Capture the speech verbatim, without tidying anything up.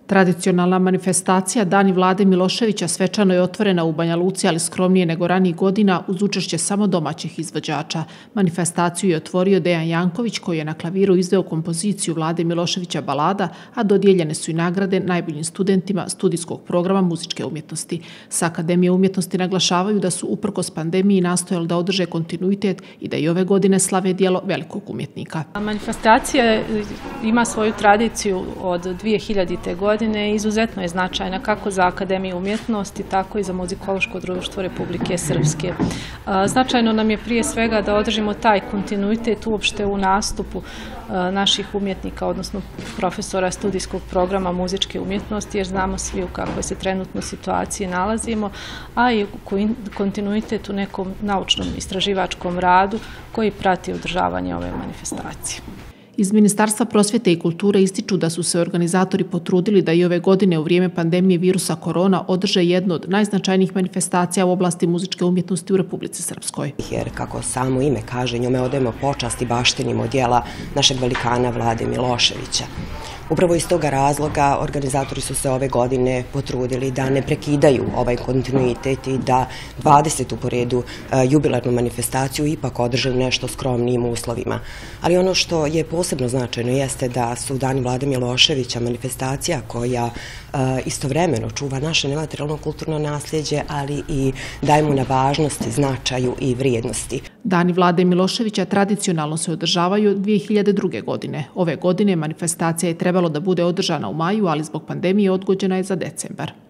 Tradicionalna manifestacija Dani Vlade Miloševića svečano je otvorena u Banja Luci, ali skromnije nego ranijih godina uz učešće samo domaćih izvođača. Manifestaciju je otvorio Dejan Janković, koji je na klaviru izveo kompoziciju Vlade Miloševića Balada, a dodijeljene su i nagrade najboljim studentima studijskog programa muzičke umjetnosti. Sa Akademije umjetnosti naglašavaju da su uprkos pandemiji nastojali da održe kontinuitet i da i ove godine slave djelo velikog umjetnika. Manifestacija ima svoju tradiciju od dvije hiljadite. godine. Izuzetno je značajna kako za Akademiju umjetnosti, tako i za Muzikološko društvo Republike Srpske. Značajno nam je prije svega da održimo taj kontinuitet uopšte u nastupu naših umjetnika, odnosno profesora studijskog programa muzičke umjetnosti, jer znamo svi u kakvoj se trenutno situaciji nalazimo, a i kontinuitet u nekom naučnom istraživačkom radu koji prati održavanje ove manifestacije. Iz Ministarstva prosvjete i kulture ističu da su se organizatori potrudili da i ove godine u vrijeme pandemije virusa korona održe jednu od najznačajnijih manifestacija u oblasti muzičke umjetnosti u Republici Srpskoj. Jer, kako samo ime kaže, njome odajemo počast i baštinimo djela našeg velikana Vlade Miloševića. Upravo iz toga razloga organizatori su se ove godine potrudili da ne prekidaju ovaj kontinuitet i da dvadesetu po redu jubilarnu manifestaciju ipak održe u nešto skromnijim uslovima. Ali ono što je posebno značajno jeste da su Dani Vlade Miloševića manifestacija koja istovremeno čuva naše nematerijalno kulturno nasljeđe, ali i daje mu na važnosti, značaju i vrijednosti. Dani Vlade Miloševića tradicionalno se održavaju od dvije hiljade druge. godine. Ove godine manifestacija je trebalo da bude održana u maju, ali zbog pandemije odgođena je za decembar.